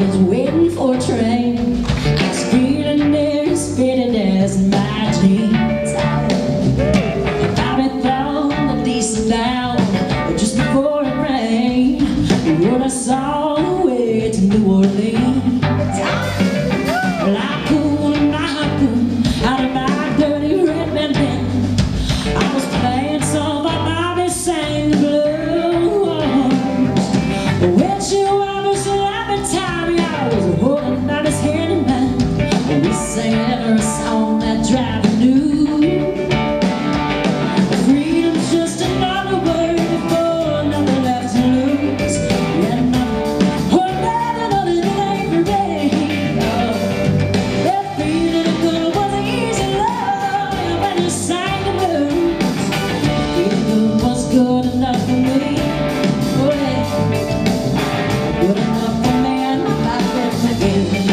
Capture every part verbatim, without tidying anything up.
was waiting for a train. I was feeling there as fitted as my jeans. I probably thought a decent down just before it rained. When I saw the way to New Orleans, well, I pulled my harpoon out of my dirty red bandana. I was playing some of Bobby sang the blues. When she was laughing time, I was holding Bobby's hand in mine. We sang a song that drive me new. Freedom's just another word for nothing left to lose. Yeah, nothing, oh, nothing, nothing ain't for me. Oh, that feeling good was easy love when you sang the blues. Feeling was good enough for me. Oh, yeah, good enough for me and my life again.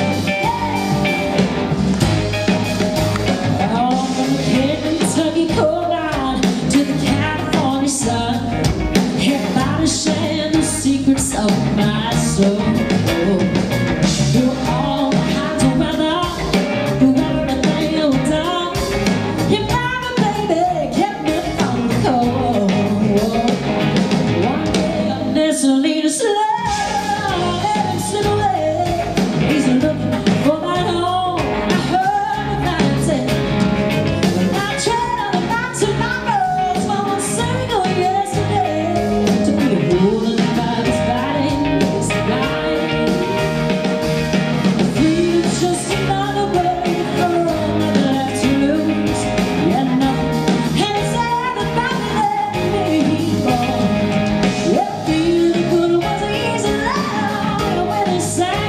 Oh, from the Kentucky cold line to the California sun, everybody sharing the secrets of my soul. Through all kinds of weather, through everything I've done, your mama, baby, kept me from the cold. One day I'm listening to slow, let him slip away. He's looking for that home. I heard that say, I tried on the box of my rose for one single yesterday, to be holding by his body, his body. Freedom's just another word for nothing left to lose. Yeah, nothing, and it's everybody let me go. Yeah, feeling good was easy love when it sang.